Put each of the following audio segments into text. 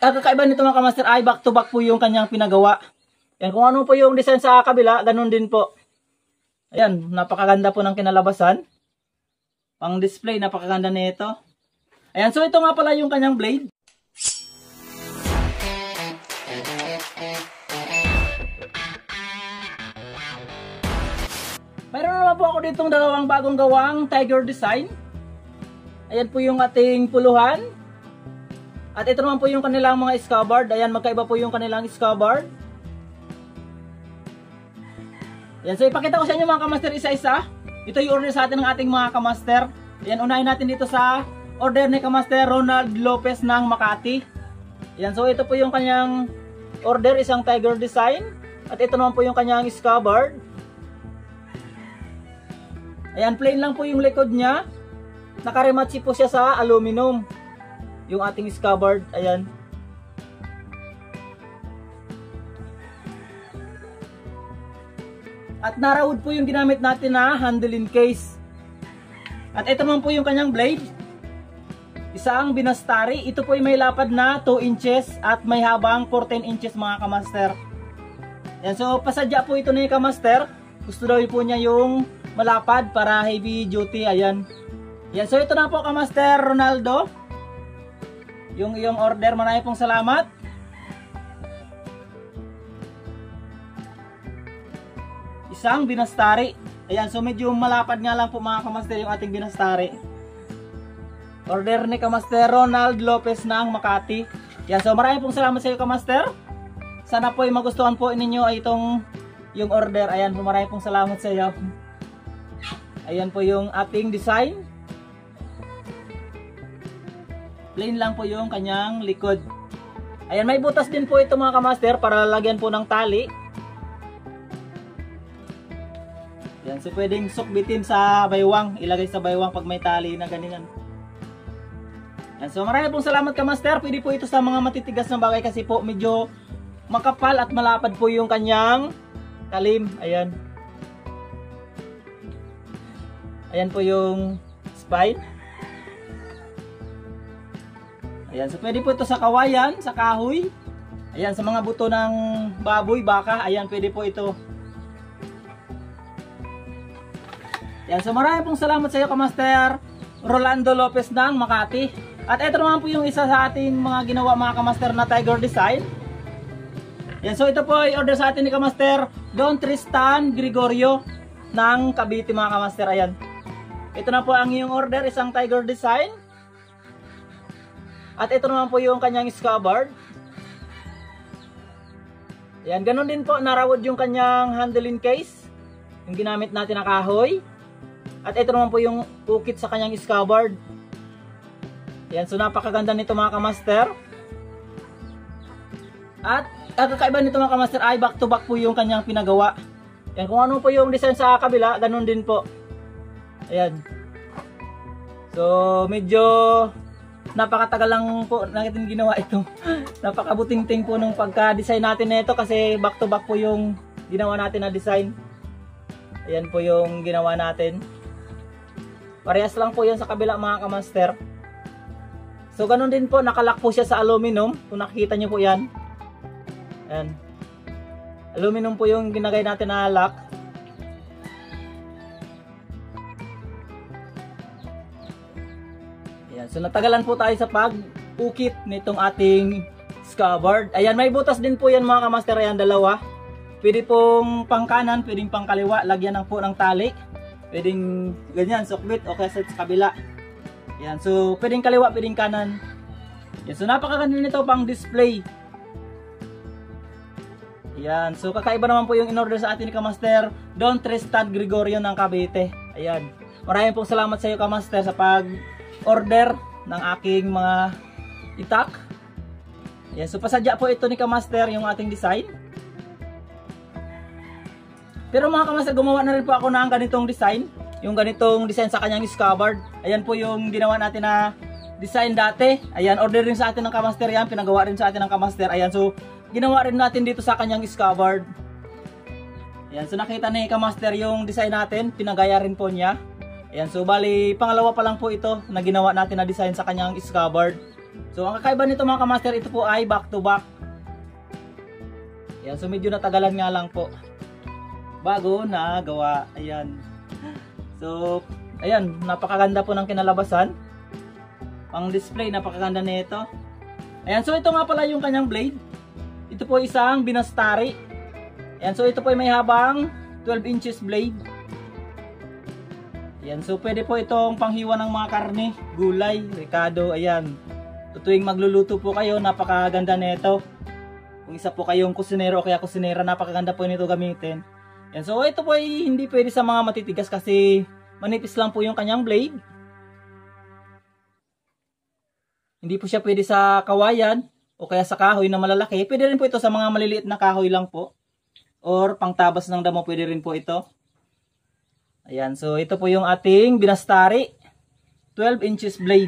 ang kakaiba nito mga kamaster ay back to back po yung kanyang pinagawa. Yan, kung ano po yung design sa kabila, ganun din po. Ayan, napakaganda po ng kinalabasan. Pang display, napakaganda nito. Ayan, so ito nga pala yung kanyang blade. Mayroon naman po ako ditong dalawang bagong gawang Tiger design. Ayan po yung ating puluhan. At ito naman po yung kanilang mga scabbard. Ayan, magkaiba po yung kanilang scabbard. Ayan, so ipakita ko sa inyo mga kamaster isa-isa. Ito yung order sa atin ng ating mga kamaster. Ayan, unahin natin dito sa order ni Kamaster Ronald Lopez ng Makati. Ayan, so ito po yung kanyang order, isang Tiger design. At ito naman po yung kanyang scabbard. Ayan, plain lang po yung likod niya. Nakarematsi po siya sa aluminum. Yung ating scabbard, ayan. At narawood po yung ginamit natin na handling case. At ito naman po yung kanyang blade. Isang binastari. Ito po ay may lapad na 2 inches at may habang 14 inches mga kamaster. Ayan, so pasadya po ito ni kamaster. Gusto daw po niya yung malapad para heavy duty. Ayan. Ayan, so ito na po Kamaster Ronaldo. Yung iyong order. Maraming pong salamat. Isang binastari. Ayan, so medyo malapad nga lang po mga kamaster yung ating binastari. Order ni Kamaster Ronald Lopez ng Makati. Ayan, so maraming pong salamat sa iyo kamaster. Sana po ay magustuhan po ninyo ay itong yung order. Ayan po, maraming pong salamat sa iyo. Ayan po yung ating design. Plain lang po yung kanyang likod. Ayan, may butas din po ito mga kamaster para lagyan po ng tali. Yan, so pwedeng sukbitin sa baywang, ilagay sa baywang pag may tali na ganyan. Yan, so maraming pong salamat kamaster. Pwede po ito sa mga matitigas na bagay kasi po medyo makapal at malapad po yung kanyang talim. Ayan. Ayan po yung spine. Ayan, so pwede po ito sa kawayan, sa kahoy. Ayan, sa mga buto ng baboy, baka. Ayan, pwede po ito. Yan, so maraming pong salamat sa iyo Kamaster Rolando Lopez ng Makati. At ito naman po yung isa sa ating mga ginawa mga Kamaster na Tiger design. Yan, so ito po ay order sa atin ni Kamaster Don Tristan Gregorio ng Cavite mga Kamaster. Ayan. Ito na po ang iyong order, isang Tiger design. At ito naman po yung kanyang scabbard. Ayan, ganun din po, narawod yung kanyang handling case. Yung ginamit natin na kahoy. At ito naman po yung ukit sa kanyang scabbard. Yan, so napakaganda nito mga kamaster. At ang kakaiba nito mga kamaster ay back to back po yung kanyang pinagawa. Yan, kung ano po yung design sa kabila, ganun din po. Ayan. So medyo napakatagal lang po natin ginawa ito. Napakabuting-ting po nung pagka-design natin nito kasi back to back po yung ginawa natin na design. Ayan po yung ginawa natin. Parehas lang po yan sa kabila mga kamaster. So ganun din po, nakalock po siya sa aluminum. Kung nakikita nyo po yan. Ayan. Aluminum po yung ginagay natin na lock. Ayan. So natagalan po tayo sa pag-ukit nitong ating scabbard. Ayan, may butas din po yan mga kamaster. Ayan, dalawa. Pwede pong pang kanan, pwedeng pang kaliwa. Lagyan ng po ng tali. Pwedeng ganyan, sukbit o kaya sa kabila. Yan, so pwedeng kaliwa, pwedeng kanan. Yan, so napakaganda nito pang display. Yan, so kakaiba naman po yung in-order sa atin ni Kamaster Don Tristan Gregorio ng Cavite. Ayan, maraming pong salamat sa iyo Kamaster sa pag-order ng aking mga itak. Yan, so pasadya po ito ni Kamaster yung ating design. Pero mga kamaster, gumawa na rin po ako ng ganitong design. Yung ganitong design sa kanyang scabbard. Ayan po yung ginawa natin na design dati. Ayan, order rin sa atin ng kamaster yan. Pinagawa rin sa atin ng kamaster. Ayan, so ginawa rin natin dito sa kanyang scabbard. Ayan, so nakita ni kamaster yung design natin. Pinagaya rin po niya. Ayan, so bali pangalawa pa lang po ito na ginawa natin na design sa kanyang scabbard. So ang kakaiba nito mga kamaster, ito po ay back to back. Ayan, so medyo natagalan nga lang po bago nagawa. Ayan. So ayan, napakaganda po ng kinalabasan. Pang display, napakaganda nito. Ayan, so ito nga pala yung kanyang blade. Ito po isang Binastari. Ayan, so ito po ay may habang 12 inches blade. Ayan, so pwede po itong panghiwa ng mga karne, gulay, ricado. Ayan, so tuwing magluluto po kayo, napakaganda nito. Kung isa po kayong kusinero o kaya kusinera, napakaganda po nito gamitin. Ayan, so ito po ay hindi pwede sa mga matitigas kasi manipis lang po yung kanyang blade. Hindi po siya pwede sa kawayan o kaya sa kahoy na malalaki. Pwede rin po ito sa mga maliliit na kahoy lang po. Or pangtabas ng damo, pwede rin po ito. Ayan, so ito po yung ating Binastari 12 inches blade.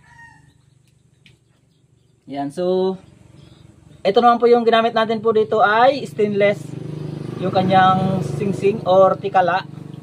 Ayan, so ito naman po yung ginamit natin po dito ay stainless. Yung kanyang singsing or tikala.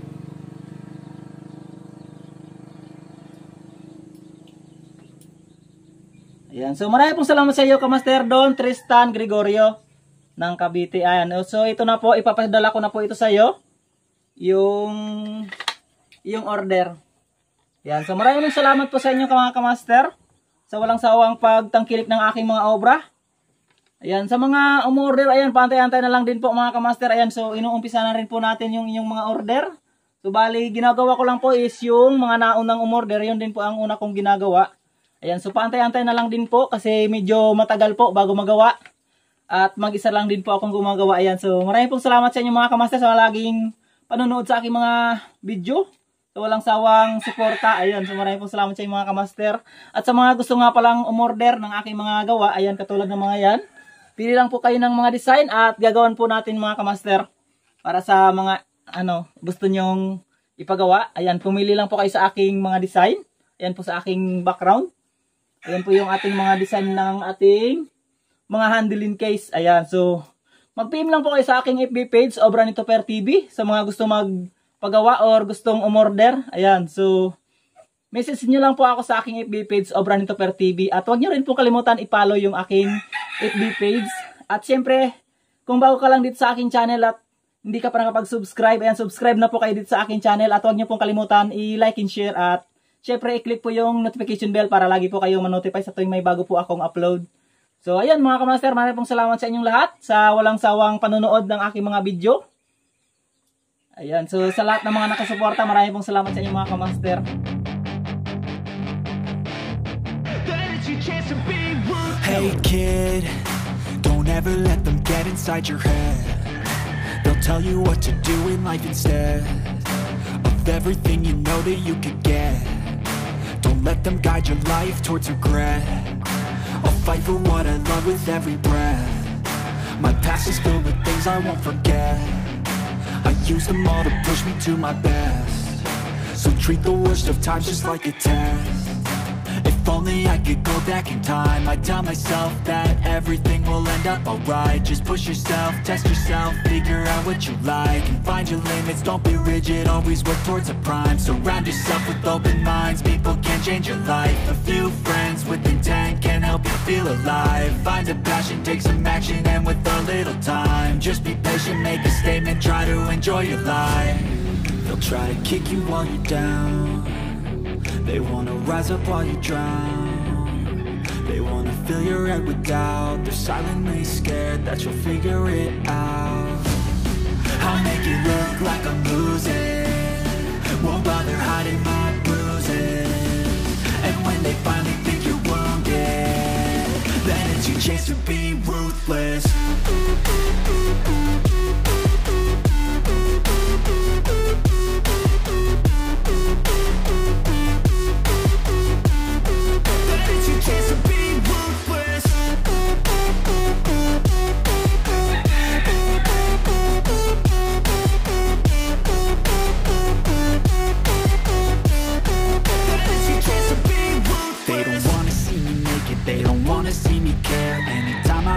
Ayan, so marami pong salamat sa iyo, Kamaster Don Tristan Gregorio ng Cavite. Ayan, so ito na po, ipapadala ko na po ito sa iyo, yung order. Ayan, so maraming salamat po sa inyo mga Kamaster sa walang sawang pagtangkilik ng aking mga obra. Ayan, sa mga umorder, ayan, pantay-antay na lang din po mga Kamaster. Ayan, so inuumpisa na rin po natin yung inyong mga order. So bali, ginagawa ko lang po is yung mga naunang umorder, yun din po ang una kong ginagawa. Ayan, so paantay-antay na lang din po kasi medyo matagal po bago magawa. At mag-isa lang din po akong gumagawa. Ayan, so maraming pong salamat sa inyo mga Kamaster sa laging panonood sa aking mga video. So walang sawang suporta. Ayan, so maraming pong salamat sa inyo mga Kamaster. At sa mga gusto nga palang umorder ng aking mga gawa, ayan, katulad ng mga yan. Pili lang po kayo ng mga design at gagawin po natin mga Kamaster para sa mga gusto nyong ipagawa. Ayan, pumili lang po kayo sa aking mga design. Ayan po sa aking background. Ayan po yung ating mga design ng ating mga handling case. Ayan, so mag-PM lang po kayo sa aking FB page, Obranito Per TV, sa mga gusto magpagawa or gustong umorder. Ayan, so message nyo lang po ako sa aking FB page, Obranito Per TV. At huwag nyo rin po kalimutan i-follow yung aking FB page. At syempre, kung bago ka lang dito sa aking channel at hindi ka pa nakapag-subscribe, ayan, subscribe na po kayo dito sa aking channel. At huwag nyo pong kalimutan i-like and share at syempre, i-click po yung notification bell para lagi po kayong ma-notify sa tuwing may bago po akong upload. So, ayan mga Kamaster, maraming pong salamat sa inyong lahat sa walang sawang panonood ng aking mga video. Ayan, so sa lahat ng mga nakasuporta, maraming pong salamat sa inyong mga Kamaster. Hey kid, don't ever let them get inside your head. They'll tell you what to do in life instead of everything you know that you could get. Don't let them guide your life towards regret. I'll fight for what I love with every breath. My past is filled with things I won't forget. I use them all to push me to my best. So treat the worst of times just like a test. If only I could go back in time, I'd tell myself that everything will end up alright. Just push yourself, test yourself, figure out what you like, and find your limits, don't be rigid, always work towards a prime. Surround yourself with open minds, people can change your life. A few friends with intent can help you feel alive. Find a passion, take some action, and with a little time, just be patient, make a statement, try to enjoy your life. They'll try to kick you while you're down. They wanna rise up while you drown. They wanna fill your head with doubt. They're silently scared that you'll figure it out. I'll make it look like I'm losing, won't bother hiding my bruises. And when they finally think you're wounded, then it's your chance to be ruthless.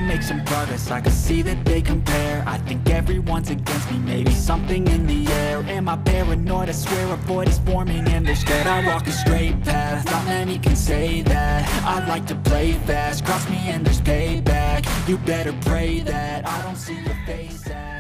make some progress, I can see that they compare. I think everyone's against me, maybe something in the air. Am I paranoid? I swear a void is forming and they're scared. I walk a straight path, not many can say that. I like to play fast, cross me and there's payback. You better pray that I don't see your face at